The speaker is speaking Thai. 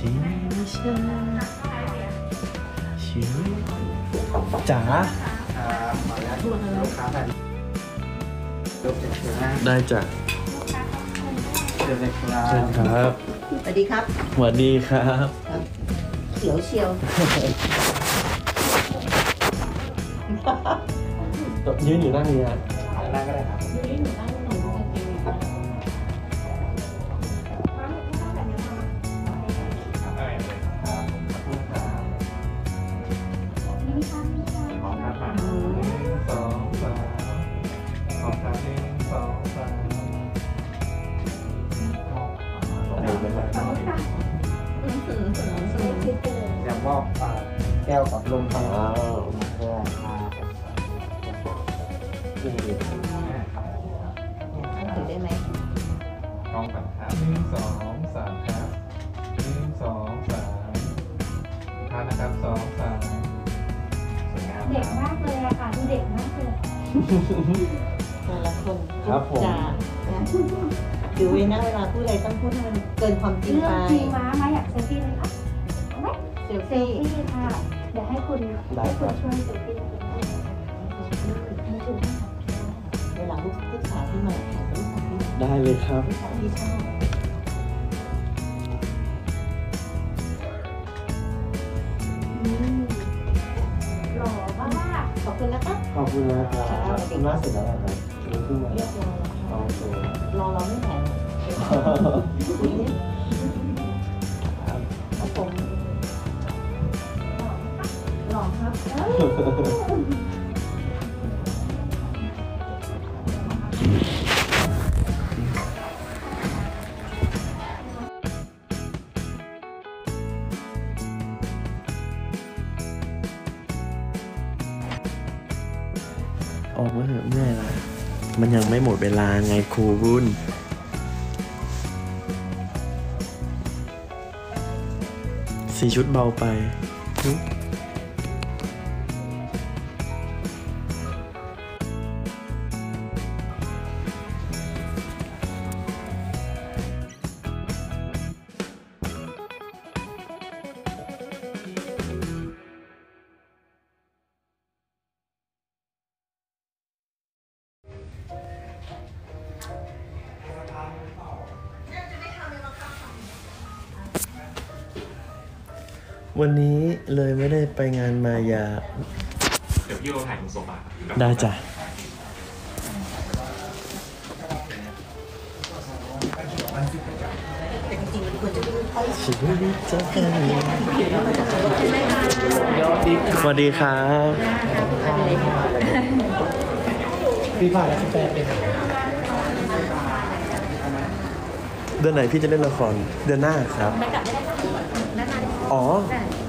ที่ฉันชีวิตจ๋ามาแล้วลูกค้าแบบยกเชิญนะได้จ้ะเชิญเลยครับเชิญครับสวัสดีครับสวัสดีครับเขียวเชียวยืนอยู่นั่งนี้นะนั่งก็ได้ครับ อยากมอบแก้วกับลมครับถือได้ไหมกองกันครับ1 2 3ครับ1 2 3ท่านนะครับ2 3สวยงามเด็กมากเลยอะค่ะดูเด็กมากเลยแต่ละคนครับผมจะนะดูไว้นะเวลาพูดอะไรต้องพูดให้มันเกินความจริงเรื่ไปองจริงมาอยากเซลฟี่ไหมคะเอาไหมเซลเซลฟี่ฟี่ค่ะ เดี๋ยวให้คุณช่วยเซลฟี่เวลาลูกสาวที่มาถ่ายลูกสาวที่ได้เลยครับลูกสาวที่ชอบหล่อมากขอบคุณนะครับขอบคุณนะครับคุณล่าสุดแล้วนะครับขึ้นมาเรียบร้อยโอเครอเราไม่แหนครับผมหล่อครับออกมาเถอะเมื่อยละมันยังไม่หมดเวลาไงครูรุ่นสีชุดเบาไปหึวันนี้เลยไม่ได้ไปงานมายาเดี๋ยวพี่โรถ่ายตรงโซฟาครับได้จ้ะชีวิตจะเป็นสวัสดีครับพี่ผ่านแล้วแปดเป็นเดือนไหนพี่จะเล่นละคร เดือนหน้าครับ อ๋อ